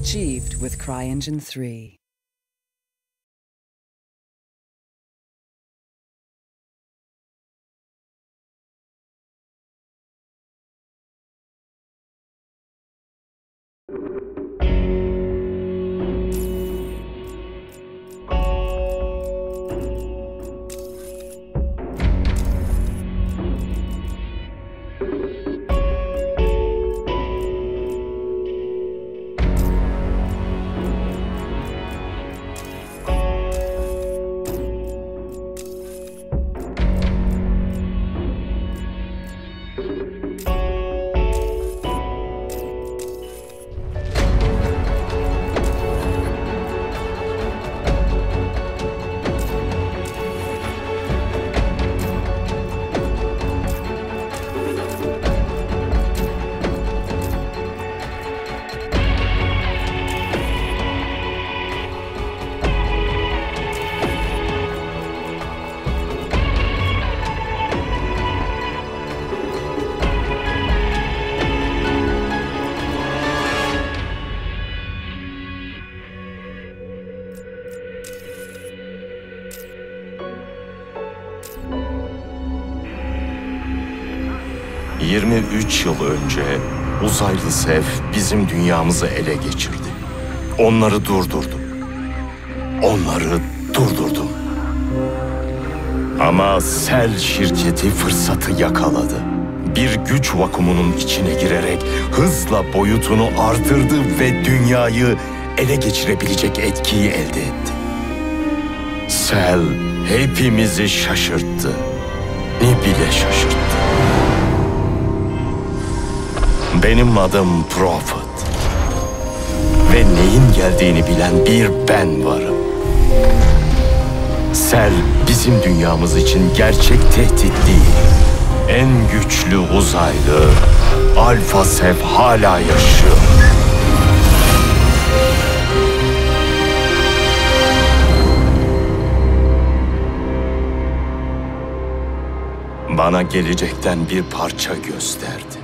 achieved with CryEngine 3. ...23 yıl önce uzaylı Sev bizim dünyamızı ele geçirdi. Onları durdurdum. Onları durdurdum. Ama Cell şirketi fırsatı yakaladı. Bir güç vakumunun içine girerek hızla boyutunu artırdı ve dünyayı ele geçirebilecek etkiyi elde etti. Cell hepimizi şaşırttı. Ne bile şaşırttı. Benim adım Prophet. Ve neyin geldiğini bilen bir ben varım. Cell bizim dünyamız için gerçek tehdit değil. En güçlü uzaylı Alpha Sev hala yaşıyor. Bana gelecekten bir parça gösterdi.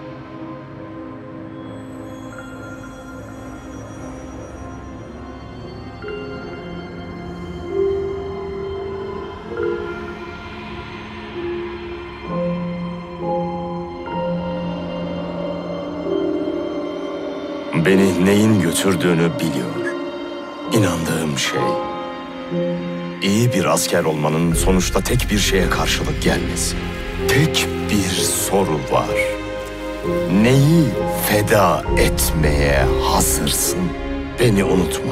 Beni neyin götürdüğünü biliyor. İnandığım şey, iyi bir asker olmanın sonuçta tek bir şeye karşılık gelmesi. Tek bir soru var. Neyi feda etmeye hazırsın? Beni unutma.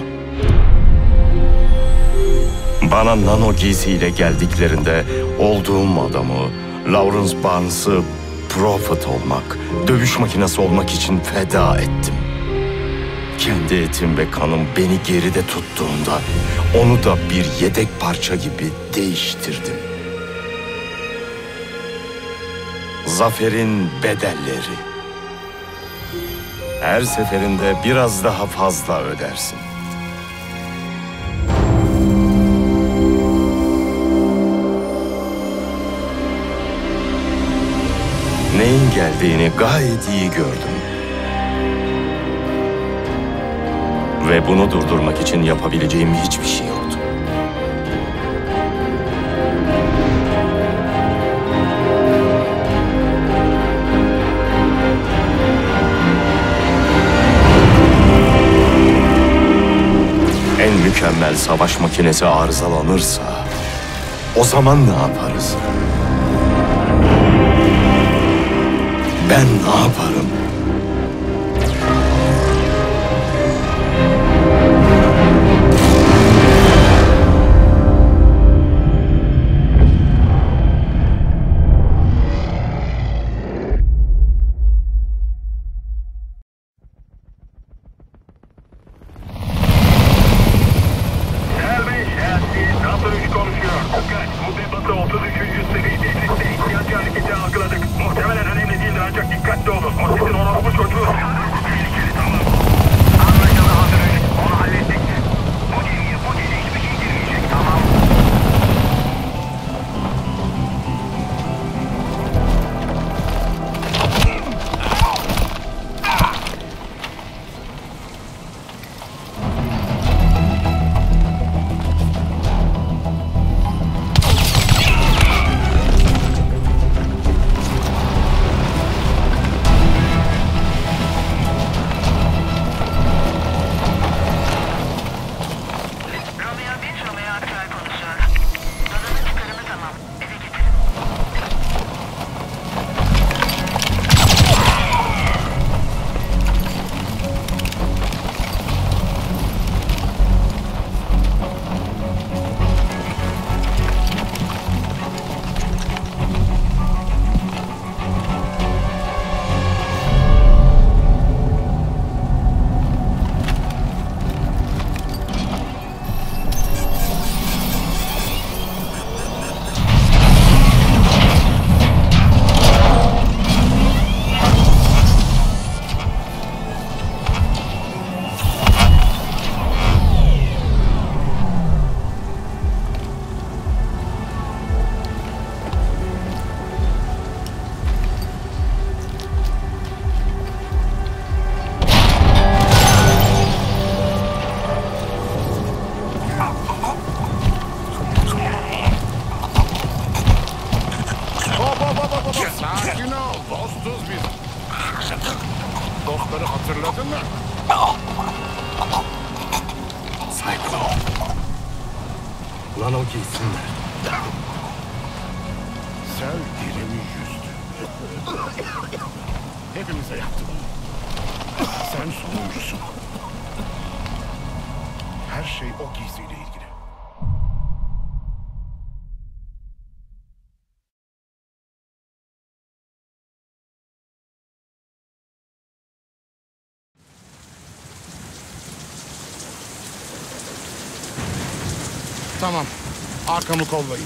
Bana nano giysiyle geldiklerinde olduğum adamı, Lawrence Barnes'ı Prophet olmak, dövüş makinesi olmak için feda ettim. Kendi etim ve kanım beni geride tuttuğunda onu da bir yedek parça gibi değiştirdim. Zaferin bedelleri. Her seferinde biraz daha fazla ödersin. Neyin geldiğini gayet iyi gördüm. Ve bunu durdurmak için yapabileceğim hiçbir şey yoktu. En mükemmel savaş makinesi arızalanırsa o zaman ne yaparız? Ben ne yaparım? Muhtemelen önemli değildir ancak dikkatli olun. O sizin Sakin ol, dostuz biz. Dostları hatırladın mı? Saygılı ol. Nano giysinler. Sel derimi yüzdü. Hepimize yaptı bunu. Sen sonuncusun. Her şey o giysiyle ilgili. Tamam. Arkamı kollayın.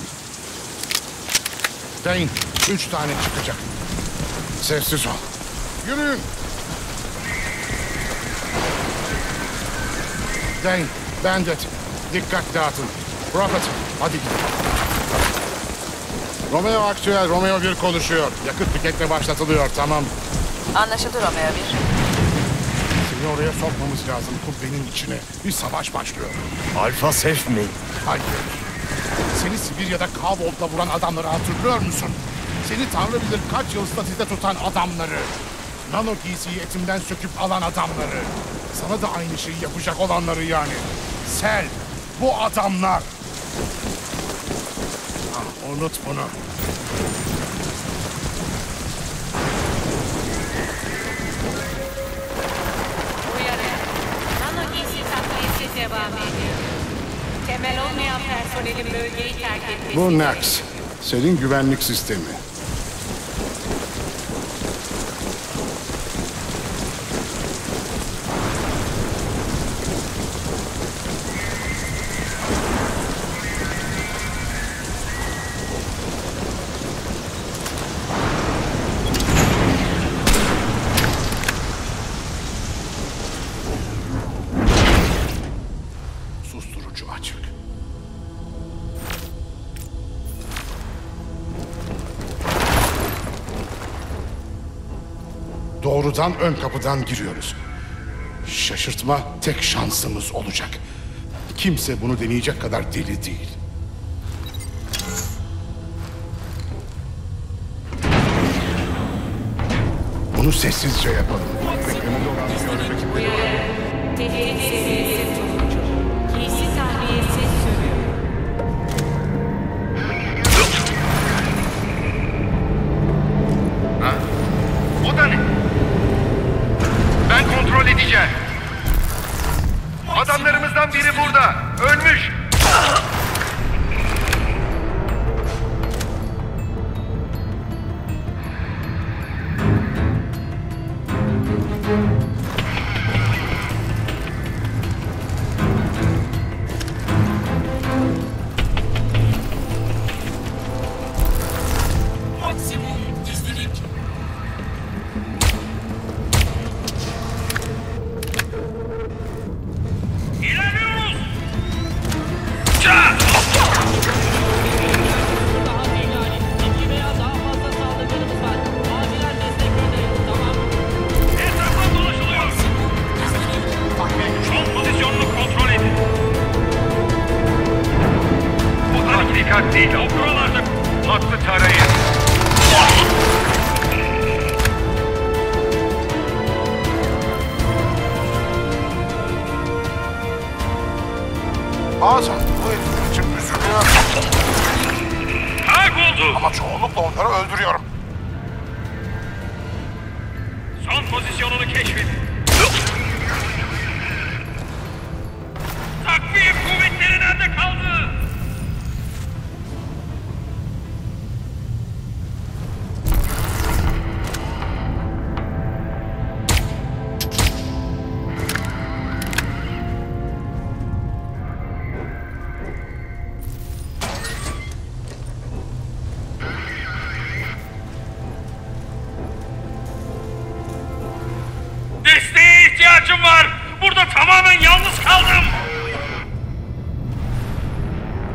Dane, 3 tane çıkacak. Sessiz ol. Yürüyün. Dane, Bandit. Dikkat dağıtın. Prophet, hadi gidin. Romeo aktüel, Romeo 1 konuşuyor. Yakıt tüketle başlatılıyor, tamam. Anlaşıldı Romeo 1. Seni oraya sokmamız lazım, kubbenin içine. Bir savaş başlıyor. Alfa Sef mi? Hayır. Seni Sibirya'da Kavolt'la vuran adamları hatırlıyor musun? Seni tanrı bilir kaç yıl statüde tutan adamları. Nano giysiyi etimden söküp alan adamları. Sana da aynı şeyi yapacak olanları yani. Sel, bu adamlar. Unut bunu. Uyarı. Nano giysi takviyesi devam ediyor. Temel olmayan personelin bölgeyi terk etmesi. Bu Nax, senin güvenlik sistemi. Susturucu açık. Doğrudan ön kapıdan giriyoruz. Şaşırtma tek şansımız olacak. Kimse bunu deneyecek kadar deli değil. Bunu sessizce yapalım. Beklemede olan bir ekipleri var. Tehdit seviyesi turuncu. Giysi tahliyesi sürüyor. Ha? O da ne? Ben kontrol edeceğim. Adamlarımızdan biri burada. Ölmüş. İlerliyoruz. Etraftan dolaşılıyor. Son pozisyonunu kontrol edin. Bu tatbikat değil. O buralarda hattı tarayın. Bazen bu herifler için üzülüyorum. Kayboldu. Ama çoğunlukla onları öldürüyorum. Son pozisyonunu keşfedin. Takviye kuvvetleri nerede kaldı? Desteğe ihtiyacım var. Burada tamamen yalnız kaldım.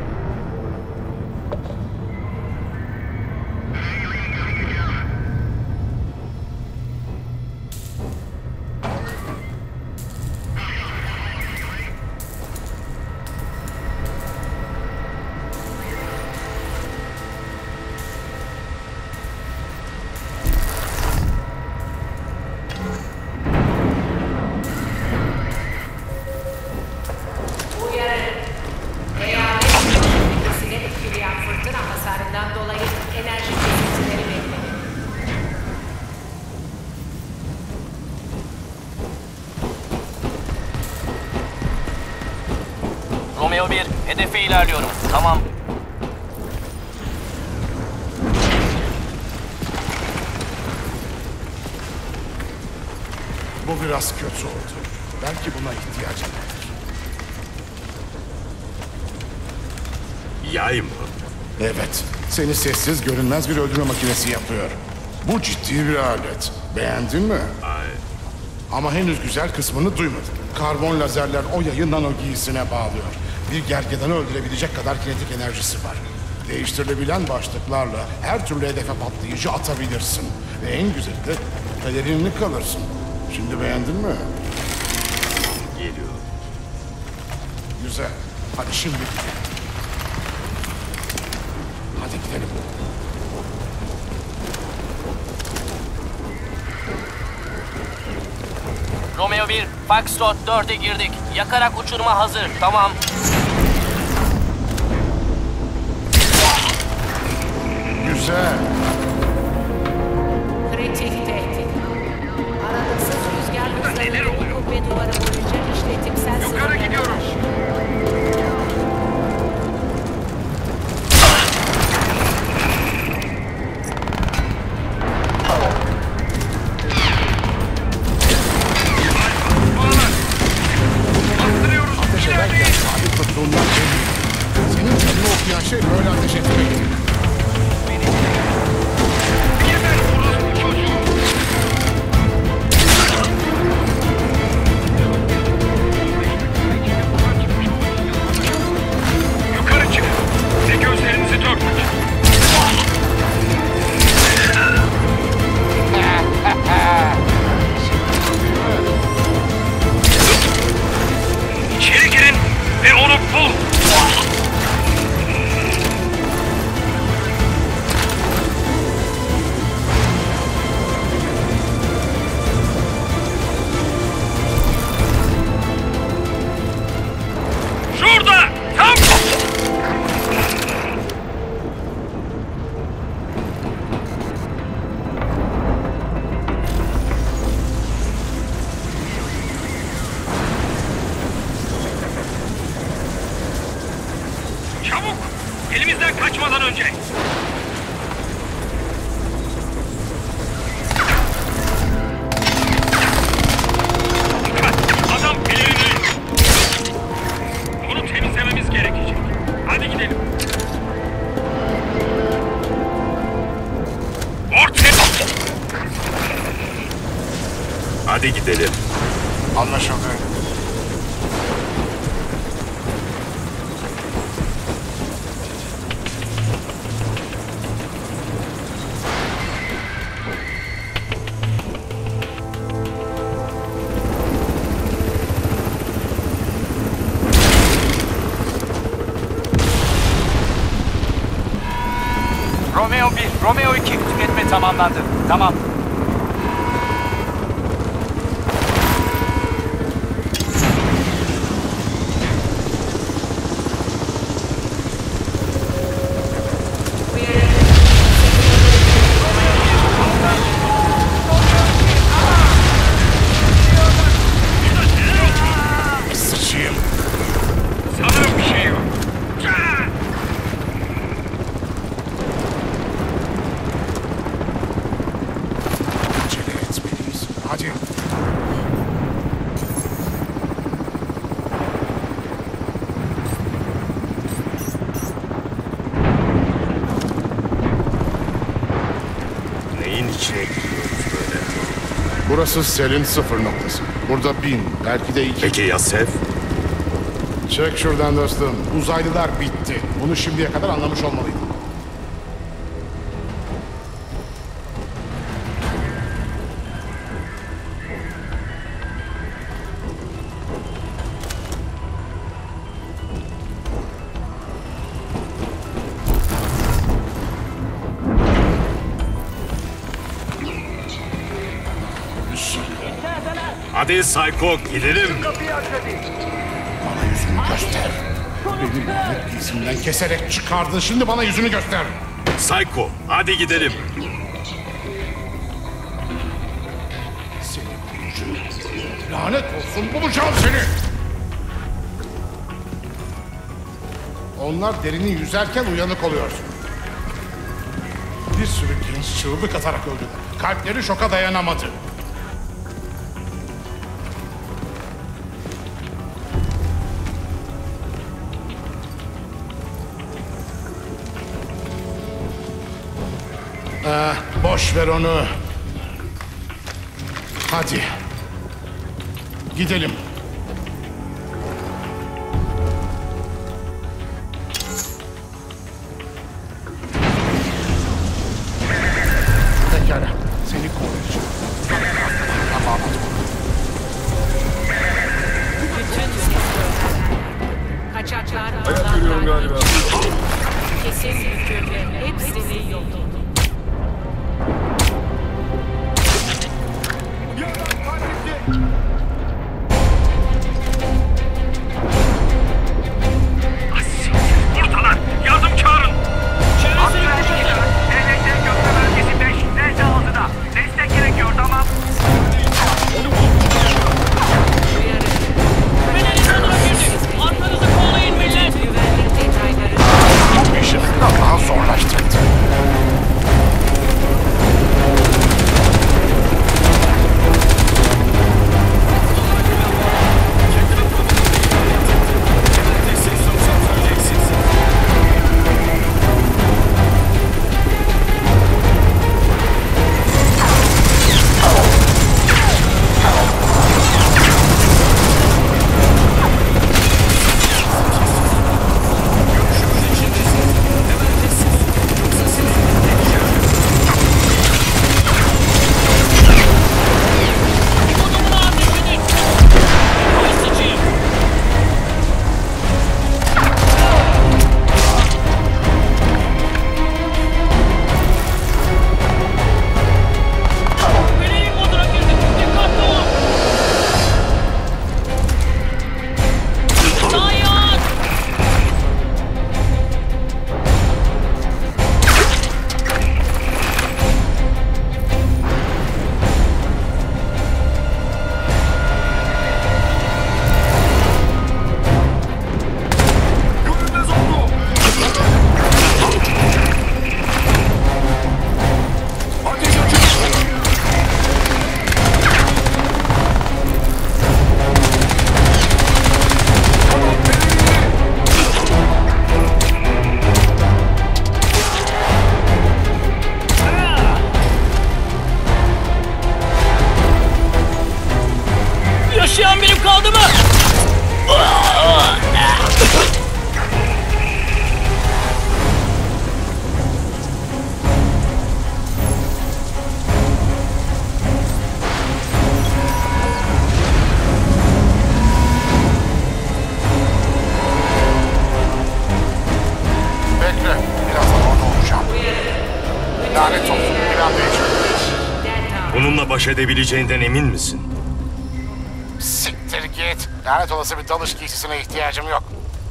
hasarından dolayı enerji kesintileri beklenir. Romeo 1, hedefe ilerliyorum. Tamam. Bu biraz kötü oldu. Belki buna ihtiyacım vardır. Yay mı? Evet, seni sessiz görünmez bir öldürme makinesi yapıyor. Bu ciddi bir alet. Beğendin mi? Ay. Ama henüz güzel kısmını duymadın. Karbon lazerler o yayı nano giysisine bağlıyor. Bir gergedanı öldürebilecek kadar kinetik enerjisi var. Değiştirilebilen başlıklarla her türlü hedefe patlayıcı atabilirsin. Ve en güzeli de pelerinli kalırsın. Şimdi beğendin mi? Geliyor. Güzel. Hadi şimdi gidelim. Hadi gidelim. Romeo 1, Foxtrot 4'e girdik. Yakarak uçurma hazır. Tamam. Güzel. Kritik tehdit. Aralıksız rüzgar hızlarıyla kubbe duvarı boyunca işletimsel Yukarı gidiyorum. Bastırıyoruz. Ateş ederken sabit tuttuğundan belli. Senin canını okuyan şey böyle ateş etmekti. Geber orospu çocuğu. Yukarı çık ve gözlerinizi dört. İçeri girin ve onu bul. Şurada! Tam! Çabuk! Elimizden kaçmadan önce! Dikkat! Adam pelerini! Onu temizlememiz gerekecek. Hadi gidelim. Ortaya! Hadi gidelim. Anlaşıldı. Romeo 1, Romeo 2 tüketme tamamlandı. Tamam. Sıçayım. Sanırım bir şey yok. Acele etmeliyiz. Hadi. Neyin içine giriyoruz böyle? Burası selin sıfır noktası. Burada 1000, belki de 2. Peki ya Sef? Çek şuradan dostum. Uzaylılar bitti. Bunu şimdiye kadar anlamış olmalıydım. Hadi Psycho gidelim. Bana yüzünü göster. Beni lanet giysimden keserek çıkardın. Şimdi bana yüzünü göster. Psycho, hadi gidelim. Seni bulacağım. Lanet olsun, bulacağım seni. Onlar derini yüzerken uyanık oluyorsun. Bir sürü genç çığlık atarak öldüler. Kalpleri şoka dayanamadı. Boş ver onu. Hadi. Gidelim. Pekala. Seni koruyacağım. Tamam. Bütün sektörler, kaçaklar, alanlar, kesin hükümler hepsini yok edin. Buradalar. Yardım çağırın. TNT Gökmen Bölgesi 5. Delta 6'da. Destek gerekiyor, tamam. Arkanızı kollayın millet. Güvenlik detayları Bu işi biraz daha zorlaştırdı. Yaşayan birim kaldı mı? Bekle. Birazdan orada olacağım. Lanet olsun. İnanmayacağım. Bununla baş edebileceğinden emin misin? Siktir git. Lanet olası bir dalış giysisine ihtiyacım yok.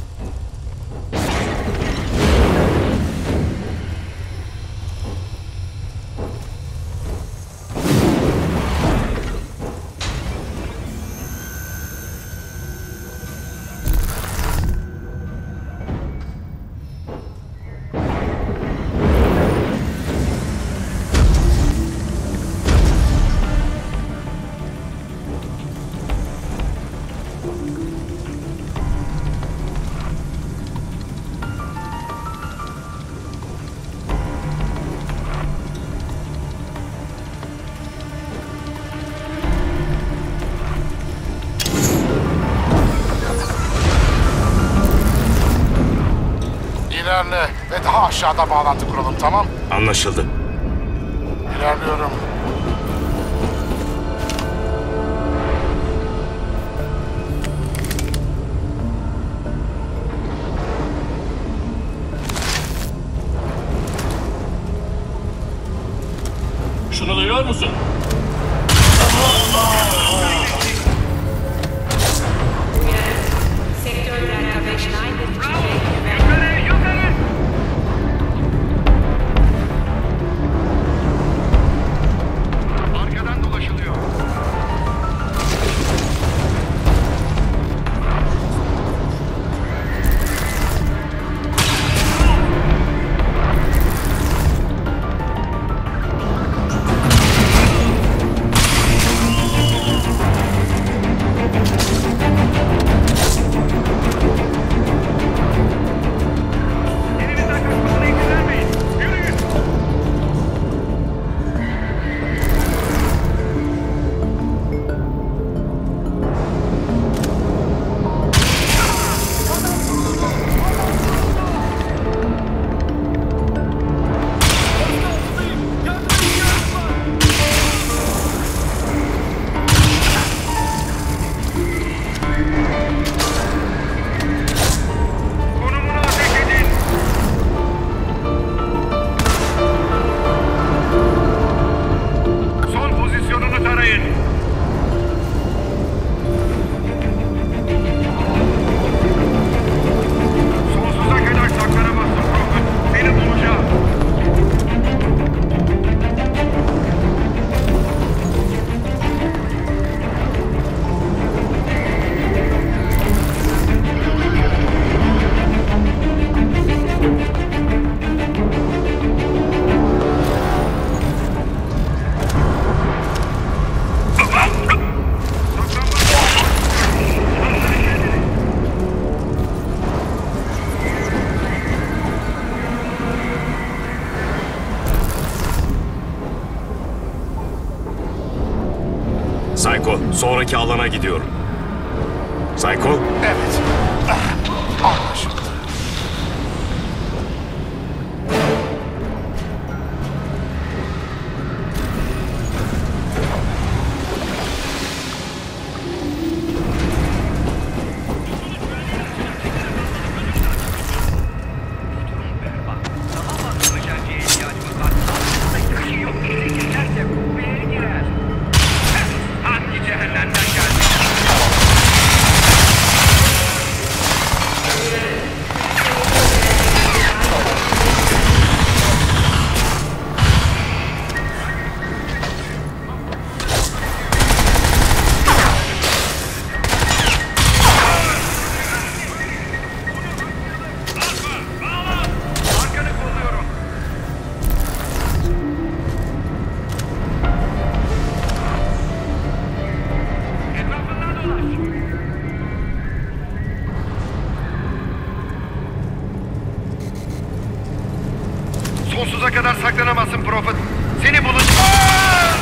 İlerle ve daha aşağıda bağlantı kuralım, tamam? Anlaşıldı. İlerliyorum. Şunu duyuyor musun? sektör Delta 5 Nine Yukarı, yukarı. Psycho, sonraki alana gidiyorum. Psycho? Evet. Anlaşıldı. Sonsuza kadar saklanamazsın Prophet. Seni bulacağım.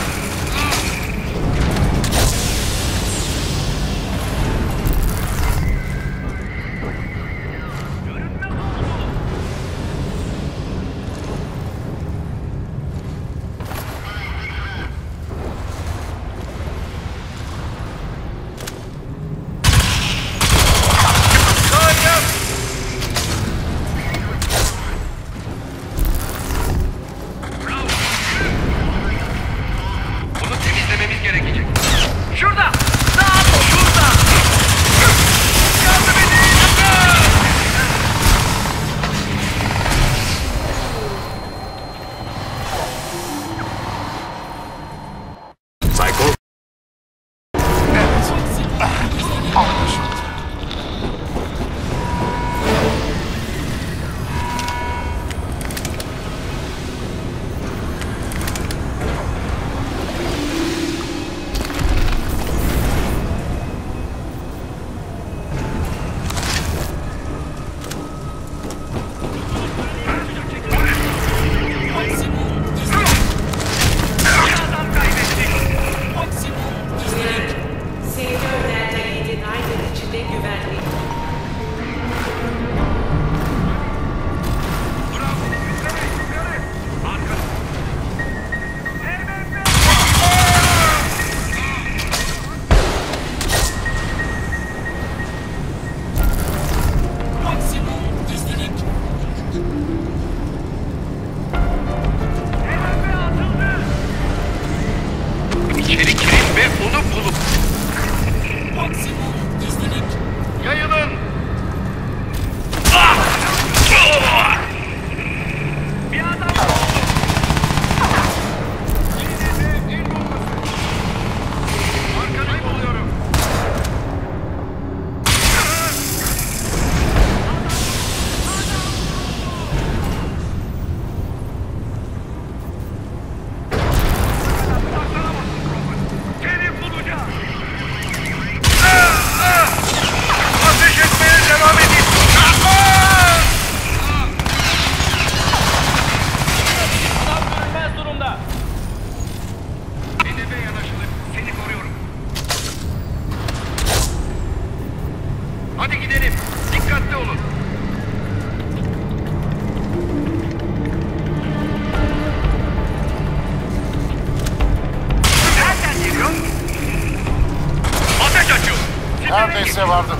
Neredeyse vardım.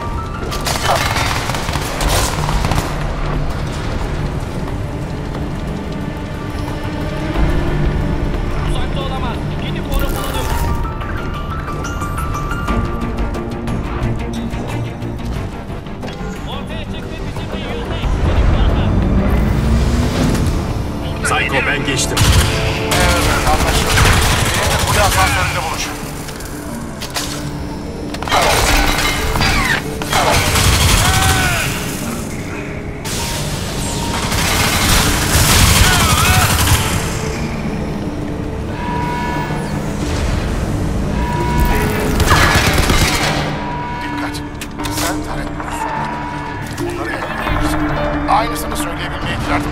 Uzakta olamaz. Gidip onu bulalım. Ortaya çıktı bizim bir %2 Psycho, ben geçtim. Evet, anlaşıldı. Kule asansöründe buluşun. Aynısını söyleyebilmeyi dilerdim.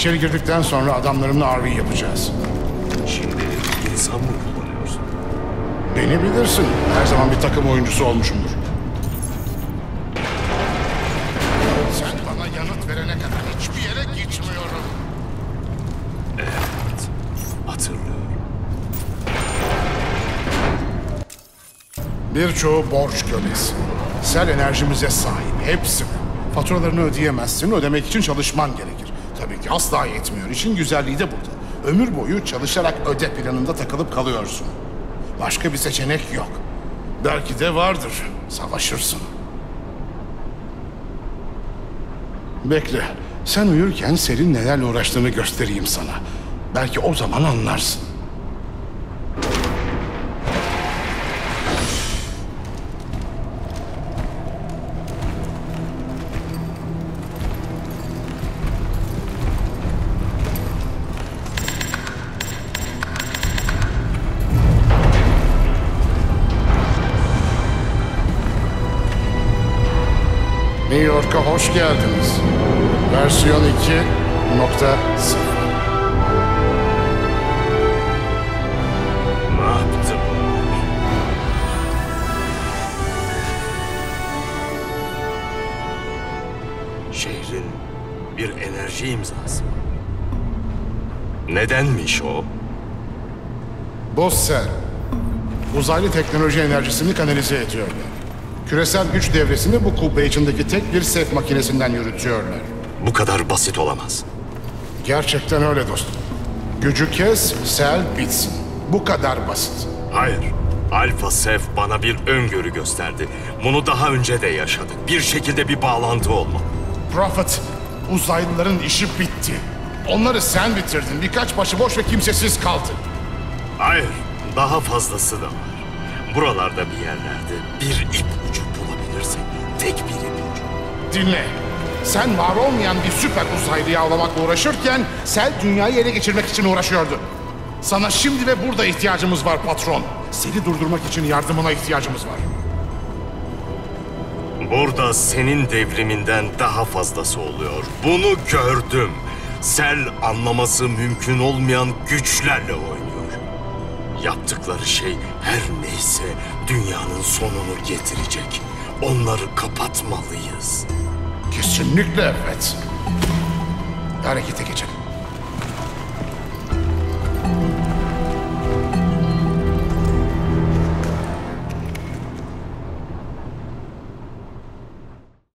İçeri girdikten sonra adamlarımla RV yapacağız. Şimdi insan mı kullanıyorsun? Beni bilirsin. Her zaman bir takım oyuncusu olmuşumdur. Sen bana yanıt verene kadar hiçbir yere gitmiyorum. Evet, hatırlıyorum. Birçoğu borç kölesi. Sel enerjimize sahip. Hepsi. Faturalarını ödeyemezsin. Ödemek için çalışman gerekir. Tabii ki asla yetmiyor. İşin güzelliği de burada. Ömür boyu çalışarak öde planında takılıp kalıyorsun. Başka bir seçenek yok. Belki de vardır. Savaşırsın. Bekle. Sen uyurken Sel'in nelerle uğraştığını göstereyim sana. Belki o zaman anlarsın. New York'a hoş geldiniz. Versiyon 2.0. Ne yaptı bunlar? Şehrin bir enerji imzası. Nedenmiş o? Bu sel. Uzaylı teknoloji enerjisini kanalize ediyorlar. Küresel güç devresini bu kubbe içindeki tek bir sef makinesinden yürütüyorlar. Bu kadar basit olamaz. Gerçekten öyle dostum. Gücü kes, sel bitsin. Bu kadar basit. Hayır. Alpha Sef bana bir öngörü gösterdi. Bunu daha önce de yaşadık. Bir şekilde bir bağlantı olmalı. Prophet, uzaylıların işi bitti. Onları sen bitirdin. Birkaç başıboş ve kimsesiz kaldı. Hayır. Daha fazlası da var. Buralarda bir yerlerde bir ipucu bulabilirsek. Tek bir ipucu. Dinle. Sen var olmayan bir süper uzaylıyı avlamakla uğraşırken Sel dünyayı ele geçirmek için uğraşıyordu. Sana şimdi ve burada ihtiyacımız var patron. Seni durdurmak için yardımına ihtiyacımız var. Burada senin devriminden daha fazlası oluyor. Bunu gördüm. Sel anlaması mümkün olmayan güçlerle oynuyor. Yaptıkları şey her neyse dünyanın sonunu getirecek. Onları kapatmalıyız. Kesinlikle evet. Harekete geçelim.